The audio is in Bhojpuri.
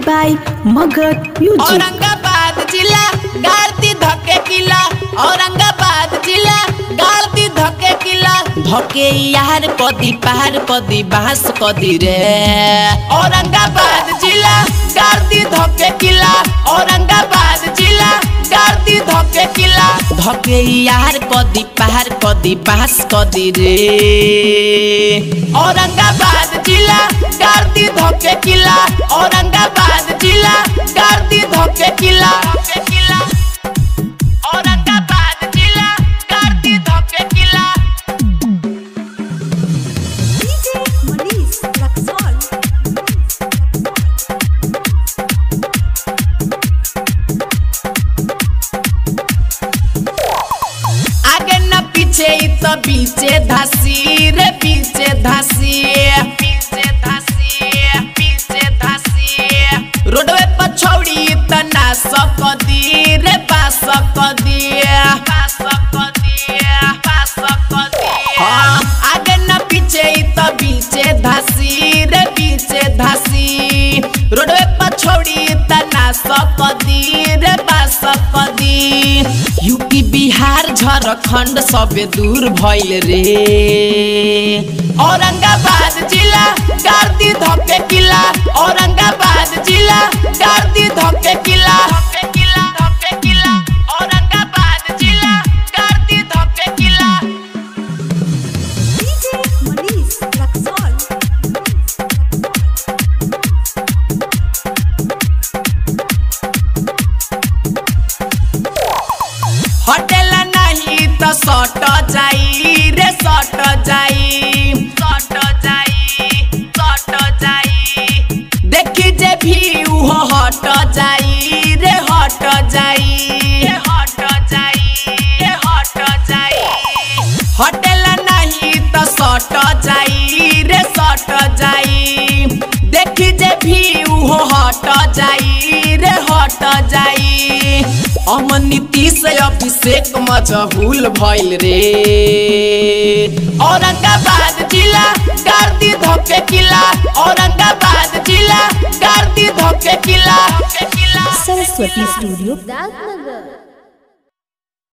by Magad Music. औरंगाबाद जिला गारती धके किला, औरंगाबाद जिला गारती धके किला, धके यार कदी पार कदी बास कदी रे। औरंगाबाद जिला गारती धके किला, औरंगाबाद जिला गारती धके किला, धके यार कदी पार कदी बास कदी रे। औरंगाबाद जिला गारती धके किला, औरंगाबाद जिला गारती धके किला, औरंगाबाद जिला गारती धके किला। DJ Manish Raksol. आगे न पीछे तो पीछे धासी रे, पीछे धासी, पीछे धासी, पीछे धासी। रोडवे पर छौड़ी तना सकदी रे, पास सकदी, पास सकदी, पास सकदी। हाँ आगे न पीछे तो पीछे धासी रे, पीछे धासी। रोडवे पर छौड़ी तना सकदी रे, पास सकदी। यूपी बिहार झारखंड सबे दूर भइल रे। औरंगाबाद जिला गारती धके किला, औरंगाबाद जिला गारती धके किला, धके किला, औरंगाबाद जिला गारती धके किला। DJ Manish Raksol. होटल नहीं तो सट जाई रे, सट जाई, सट जाई, सट जाई। देखी जे भी उहो हट जाई रे, हट जाई, हट जाई, हट जाई। होटल नहीं तो सट जाई रे, सट जाई। देखी जे भी उहो हट जाई रे, हट जाई। अमन नीतीश अभिषेक मजहूल भइल रे। औरंगाबाद जिला गारती धके किला, औरंगाबाद जिला गारती धके किला। Saraswati Studio. Rajnagar.